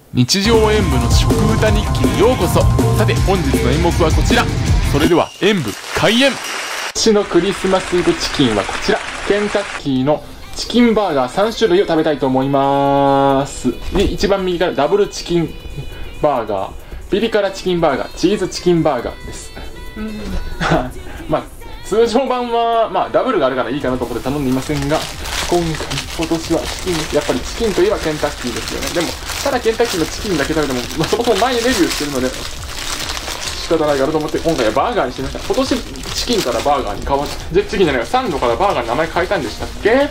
日常演舞の食歌日記にようこそ。さて本日の演目はこちら。それでは演舞開演。私のクリスマスイブチキンはこちら、ケンタッキーのチキンバーガー3種類を食べたいと思います。で、一番右からダブルチキンバーガー、ピリ辛チキンバーガー、チーズチキンバーガーです。まあ通常版はダブルがあるからいいかなと思って頼んでいませんが、今年はチキン、やっぱりチキンといえばケンタッキーですよね。でもただケンタッキーのチキンだけ食べても、そもそも前にレビューしてるので仕方ないかなと思って、今回はバーガーにしてみました。今年チキンからバーガーに変わって、チキンじゃないか、サンドからバーガーに名前変えたんでしたっけ。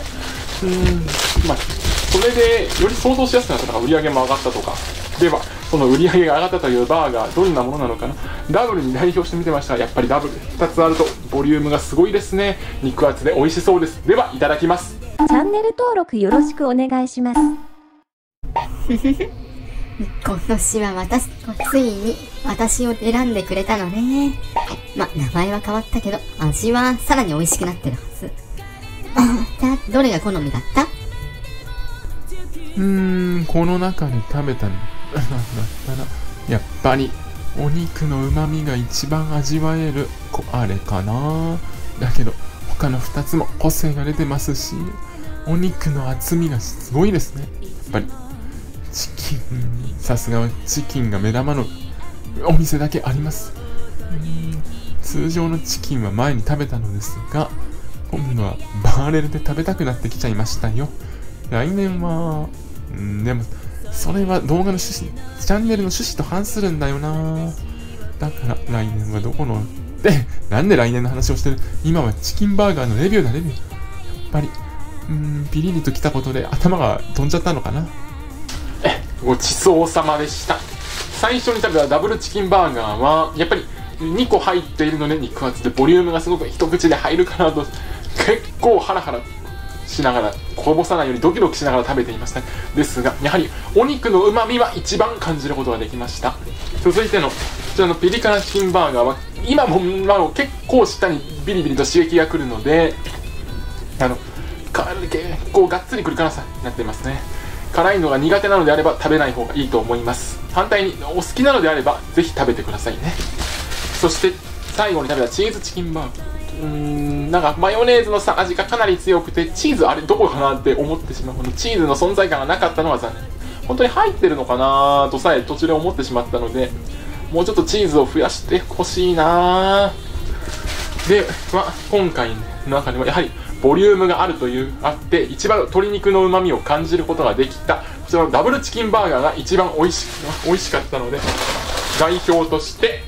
それでより想像しやすくなったとか、売り上げも上がったとか。ではその売り上げが上がったというバーガー、どんなものなのかな。ダブルに代表してみてました。やっぱりダブル2つあるとボリュームがすごいですね。肉厚で美味しそうです。ではいただきます。 チャンネル登録よろしくお願いします。 今年はついに私を選んでくれたのね。名前は変わったけど味はさらに美味しくなってるはず。どれが好みだった？ この中に食べたのなんだったら、やっぱりお肉の旨味が一番味わえるあれかな。だけど他の2つも個性が出てますし、お肉の厚みがすごいですね。やっぱりチキン、さすがはチキンが目玉のお店だけあります。通常のチキンは前に食べたのですが、今度はバーレルで食べたくなってきちゃいましたよ。来年はでもそれは動画の趣旨、チャンネルの趣旨と反するんだよな。だから来年はどこのなんで来年の話をしてる。今はチキンバーガーのレビューだ、レビュー。やっぱりピリリときたことで頭が飛んじゃったのかな。ごちそうさまでした。最初に食べたダブルチキンバーガーはやっぱり2個入っているので肉厚でボリュームがすごく一口で入るかなと、結構ハラハラしながら、こぼさないようにドキドキしながら食べていました。ですがやはりお肉の旨味は一番感じることができました。続いてのこちらのピリ辛チキンバーガーは今も結構舌にビリビリと刺激が来るので、結構がっつりくる辛さになっていますね。辛いのが苦手なのであれば食べない方がいいと思います。反対にお好きなのであればぜひ食べてくださいね。そして最後に食べたチーズチキンバーガー、なんかマヨネーズの味がかなり強くて、チーズあれどこかなって思ってしまう。このチーズの存在感がなかったのは残念。本当に入ってるのかなとさえ途中で思ってしまったので、もうちょっとチーズを増やしてほしいな。で、今回の中でもやはりボリュームがあって一番鶏肉の旨味を感じることができたこちらのダブルチキンバーガーが一番美味しかったので、代表として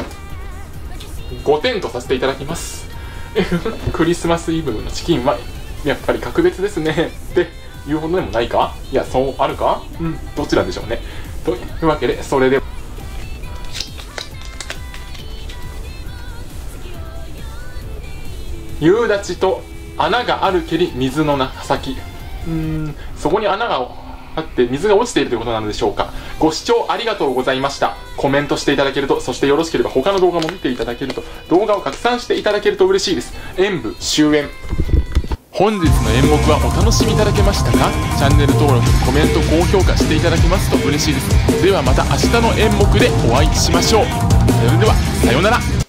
5点とさせていただきます。クリスマスイブのチキンはやっぱり格別ですねっていうほどでもないか。いや、そうあるか。どちらでしょうね。というわけで、それで夕立と穴があるけり水の先、そこに穴があって水が落ちているということなのでしょうか。ご視聴ありがとうございました。コメントしていただけると、そしてよろしければ他の動画も見ていただけると、動画を拡散していただけると嬉しいです。演舞終演。本日の演目はお楽しみいただけましたか。チャンネル登録、コメント、高評価していただけますと嬉しいです。ではまた明日の演目でお会いしましょう。それではさようなら。